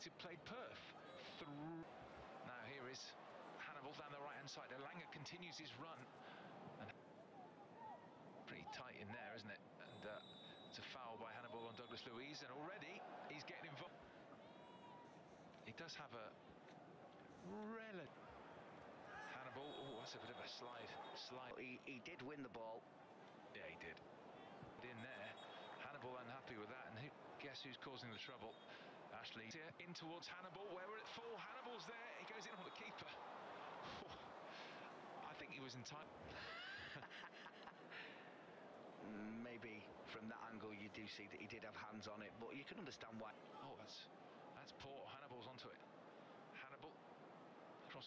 United played Perth. Now here is Hannibal down the right-hand side. Elanga continues his run. And pretty tight in there, isn't it? And it's a foul by Hannibal on Douglas Luiz, and already he's getting involved. He does have a relative. Hannibal, oh, that's a bit of a slide. He did win the ball. Yeah, he did. In there, Hannibal unhappy with that, and guess who's causing the trouble? Ashley in towards Hannibal. Where we're at full, Hannibal's there. He goes in on the keeper. I think he was in time. Maybe from that angle you do see that he did have hands on it, but you can understand why. Oh, that's